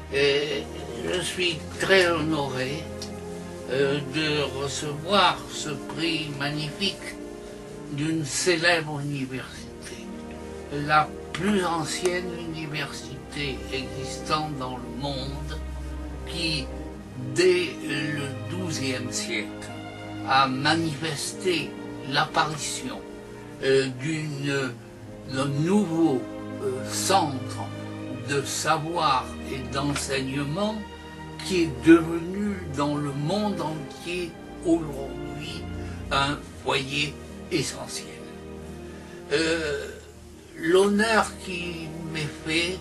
Et je suis très honoré de recevoir ce prix magnifique d'une célèbre université, la plus ancienne université existante dans le monde, qui, dès le XIIe siècle, a manifesté l'apparition d'un nouveau centre de savoir et d'enseignement qui est devenu dans le monde entier aujourd'hui un foyer essentiel. L'honneur qui m'est fait,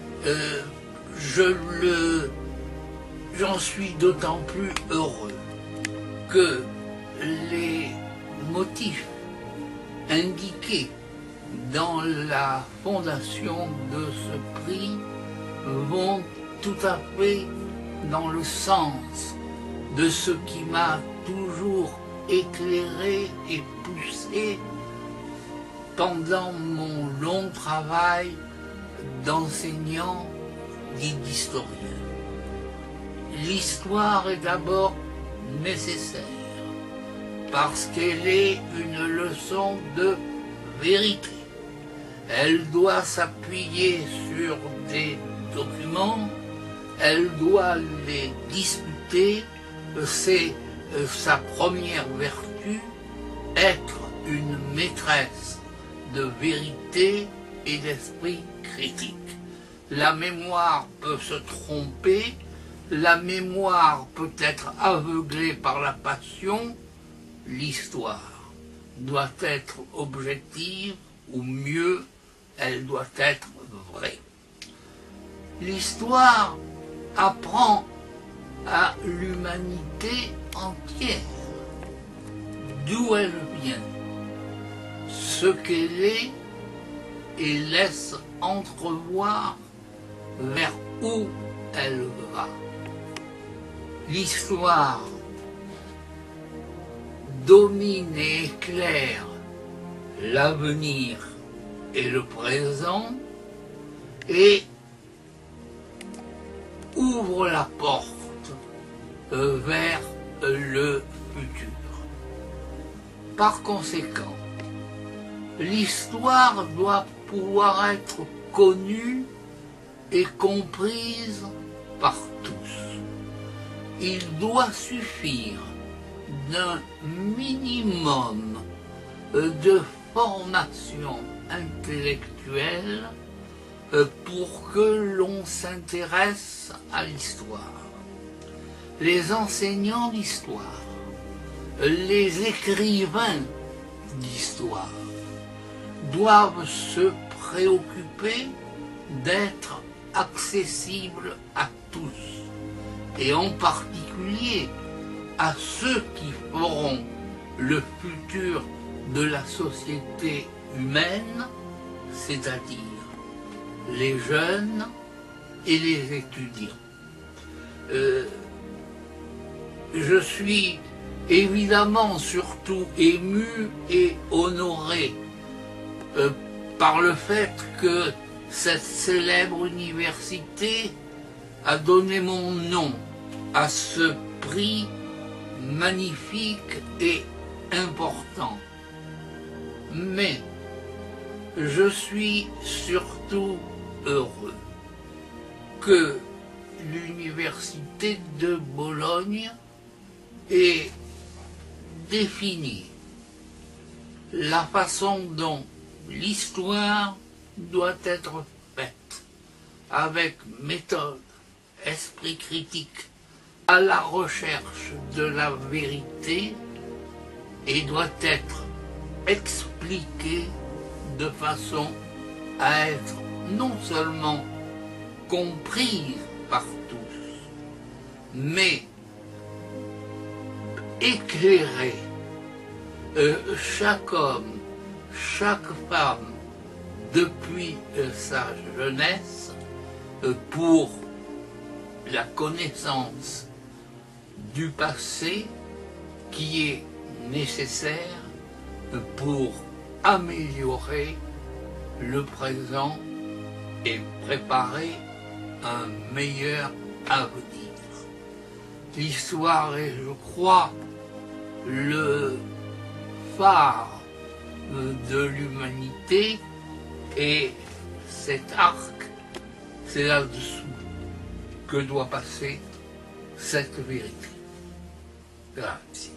j'en suis d'autant plus heureux que les motifs indiqués dans la fondation de ce prix vont tout à fait dans le sens de ce qui m'a toujours éclairé et poussé pendant mon long travail d'enseignant dit d'historien. L'histoire est d'abord nécessaire parce qu'elle est une leçon de vérité. Elle doit s'appuyer sur des documents, elle doit les discuter, c'est sa première vertu, être une maîtresse de vérité et d'esprit critique. La mémoire peut se tromper, la mémoire peut être aveuglée par la passion, l'histoire doit être objective, ou mieux, elle doit être vraie. L'histoire apprend à l'humanité entière d'où elle vient, ce qu'elle est, et laisse entrevoir vers où elle va. L'histoire domine et éclaire l'avenir et le présent et ouvre la porte vers le futur. Par conséquent, l'histoire doit pouvoir être connue et comprise par tous. Il doit suffire d'un minimum de formation intellectuelle pour que l'on s'intéresse à l'histoire. Les enseignants d'histoire, les écrivains d'histoire doivent se préoccuper d'être accessibles à tous, et en particulier à ceux qui feront le futur de la société humaine, c'est-à-dire les jeunes et les étudiants. Je suis évidemment surtout ému et honoré par le fait que cette célèbre université a donné mon nom à ce prix magnifique et important. Mais je suis surtout heureux que l'université de Bologne ait défini la façon dont l'histoire doit être faite, avec méthode, esprit critique, à la recherche de la vérité, et doit être expliquée de façon à être non seulement comprise par tous, mais éclairer chaque homme, chaque femme, depuis sa jeunesse, pour la connaissance du passé qui est nécessaire pour améliorer le présent et préparer un meilleur avenir. L'histoire est, je crois, le phare de l'humanité, et cet arc, c'est là-dessous que doit passer cette vérité. Grazie.